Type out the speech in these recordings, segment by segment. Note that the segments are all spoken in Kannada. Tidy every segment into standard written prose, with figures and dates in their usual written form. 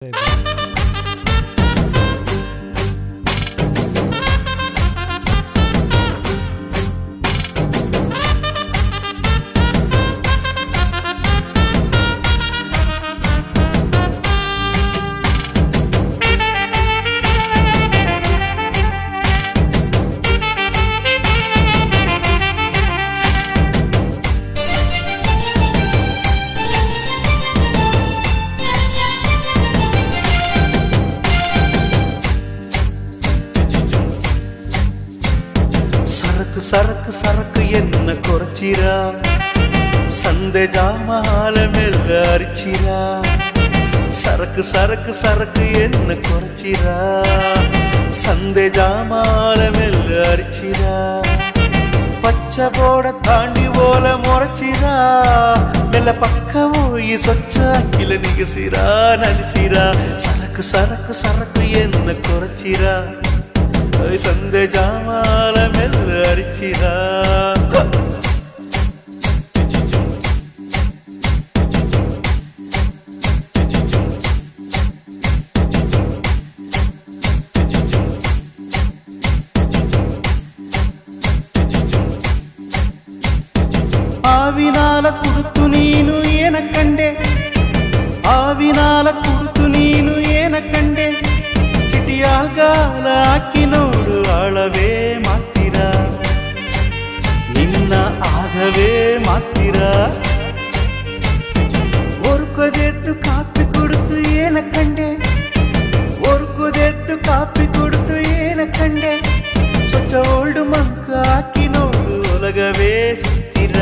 சரக்கு சரக்கு என்ன குறைச்சிரா, சந்தை ஜாமால மெல்ல அரிச்சிரா. சரக்கு சரக்கு சரக்கு என்ன குறைச்சிரா, சந்தை ஜாமால மெல்ல அரிச்சிரா. பச்சை போட தாண்டி போல முறைச்சிரா, மெல்ல பக்க போய் சொச்சாக்கில நிகசிரா நலிசிரா. சரக்கு சரக்கு சரக்கு என்ன குறைச்சிரா, சந்தை ஜாமால மெல்ல அரிச்சிரா. ಆವಿನಾಲ ಕುಡುತ್ತು ನೀನು ಏನ ಕಂಡೆ, ಆವಿನಾಲ ಕುಡುತ್ತು ನೀನು ಏನ ಕಂಡೆ. ಚಿಟಿಯಾಗಾಲ ಹಾಕಿ ನೋಡು ಆಳವೇ ಮಾತಿರ, ನಿನ್ನ ಆಗವೇ ಮಾತಿರ. ಒರ್ಕೊದೆತ್ತು ಕಾಪಿ ಕೊಡುತ್ತು ಏನ ಕಂಡೆ, ಒರ್ಕೊದೆತ್ತು ಕಾಪಿ ಕೊಡುತ್ತು ಏನ ಕಂಡೆ. ಸ್ವಚ್ಛ ಓಲ್ಡು ಮಂಕ ಹಾಕಿ ನೋಡು ಒಲಗವೇ ಸುತ್ತಿರ,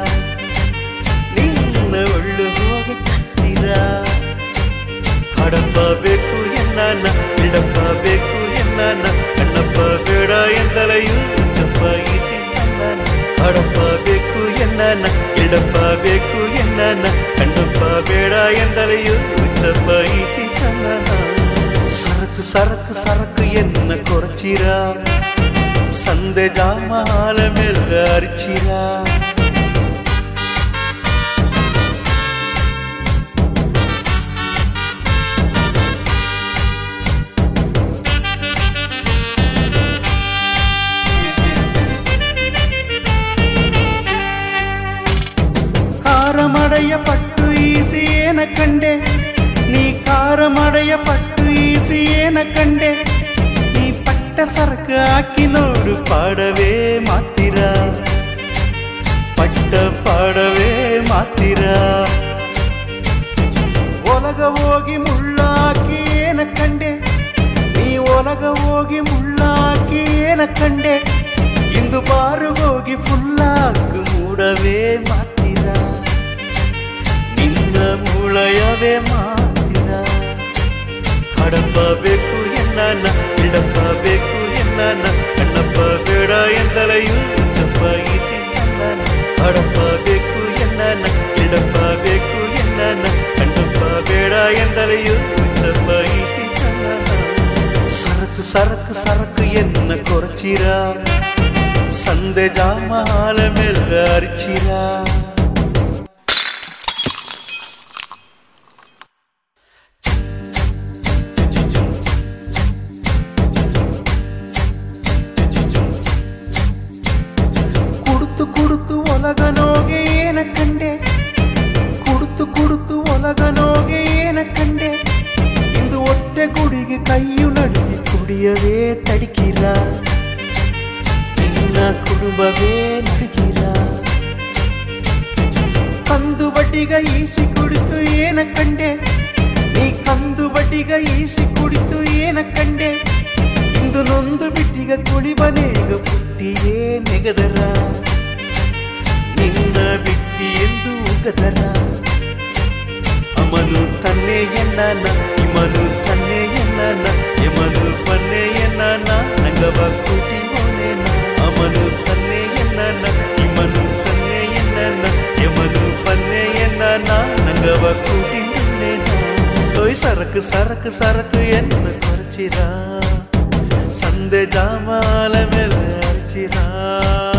ನಿನ್ನ ಒಳ್ಳು ಹೋಗಿ ಕತ್ತಿರ. ಹಡಪ್ಪ ಬೇಕು ಎನ್ನ ಬಿಡಪ್ಪ ಬೇಕು ಎನ್ನ, ಕಣ್ಣಪ್ಪ ಬೇಡ ಎಂದಲೆಯೂ ಚಪ್ಪಾಯಿಸಿ ನನ್ನ. ಹಡಪ್ಪ ಬೇಕು ಎನ್ನ ಇಡಪ್ಪ ಬೇಕು ಎನ್ನ, ಕಣ್ಣಪ್ಪ ಬೇಡ ಎಂದಲೆಯೂ ಚಪ್ಪಾಯಿಸಿ ಚನ್ನ. ಸರಕು ಸರಕು ಸರಕು ಎನ್ನ ಕೊರಚಿರಾ, சந்தை ஜாமால மெல்ல அரிச்சிரா. ಕಾರಮಡೆಯ ಪಟ್ಟು ಈಸಿ ಏನ ಕಂಡೆ, ನೀ ಕಾರಮಡೆಯ ಪಟ್ಟು ಈಸಿ ಏನ ಕಂಡೆ. ನೀ ಪಟ್ಟ ಸರಕು ಹಾಕಿ ನೋಡು ಪಾಡವೇ ಮಾತಿರ, ಪಟ್ಟ ಪಾಡವೇ ಮಾತಿರ. ಒಲಗ ಹೋಗಿ ಮುಳ್ಳಾಕಿ ಏನ ಕಂಡೆ, ನೀ ಒಲಗ ಹೋಗಿ ಮುಳ್ಳಾಕಿ ಏನ ಕಂಡೆ. ಇಂದು ಬಾರು ಹೋಗಿ ಫುಲ್ಲಾಕು ಮೂಡವೇ ಮಾತಿರ, ನಿನ್ನ ಮೂಳಯವೇ ಮಾತಿರ. ಹಡಪ್ಪ ಬೇಕು ಎನ್ನ ಇಡಪ್ಪ ಬೇಕು ಎನ್ನ, ಕಣ್ಣಪ್ಪ ಬೇಡ ಎಂದಲೆಯೂ ಚಪ್ಪಾಯಿಸಿ ನನ್ನ. ಹಡಪ್ಪ ಬೇಕು ಎನ್ನ ಇಡಪ್ಪ ಬೇಕು ಎನ್ನ, ಕಣ್ಣಪ್ಪ ಬೇಡ ಎಂದಲೆಯೂ ಚಪ್ಪಾಯಿಸಿ ಚನ್ನ. ಸರಕು ಸರಕು ಸರಕು ಎನ್ನ ಕೊರಚಿರಾ, சந்தை ஜாமால மெல்ல அரிச்சிரா. ಕುಡುತ್ತು ಕುಡುತ್ತು ಒಲಗನೋಗೆ ಏನ ಕಂಡೆ, ಕುಡುತ್ತು ಕುಡುತ್ತು ಒಲಗನೋಗೆ ಏನ ಕಂಡೆ. ಇಂದು ಹೊಟ್ಟೆ ಗುಡಿಗೆ ಕೈಯು ನಡುಗಿ ಕುಡಿಯವೇ ತಡಿಕಿರ, ಕುಡುಂಬವೇ ನಡುಗಿರ. ಕಂದು ಬಡ್ಡಿಗ ಈಸಿ ಕುಡಿತು ಏನ ಕಂಡೆ, ನೀ ಕಂದು ಬಡ್ಡಿಗ ಈಸಿ ಕುಡಿತು ಏನ ಕಂಡೆ. ಇಂದು ನೊಂದು ಬಿಟ್ಟಿಗ ಕುಳಿಬನೇಗ ಪುಟ್ಟಿಯೇ ನೆಗದರ, ನಿನ್ನ ಬಿಟ್ಟಿ ಎಂದು ಉಗದರ. ಅಮನು ತನ್ನೆ ಎನ್ನ ಇಮನು ತನ್ನೆ ಎನ್ನ, ಯಮನು ಪನ್ನೆ ಎನ್ನ ನಂಗವ ಕೂಟಿ ಓನೇನ. ಅಮನು ತನ್ನೆ ಎನ್ನ ಇಮನು ತನ್ನೆ ಎನ್ನ, ಯಮನು ಪನ್ನೆ ಎನ್ನ ನಂಗವ ಕೂಟಿ ಓನೇನ. ಓಯ್ ಸರಕು ಸರಕು ಸರಕು ಎನ್ನ ಕೊರಚಿರಾ, சந்தை ஜாமால மேல அரிச்சிரா.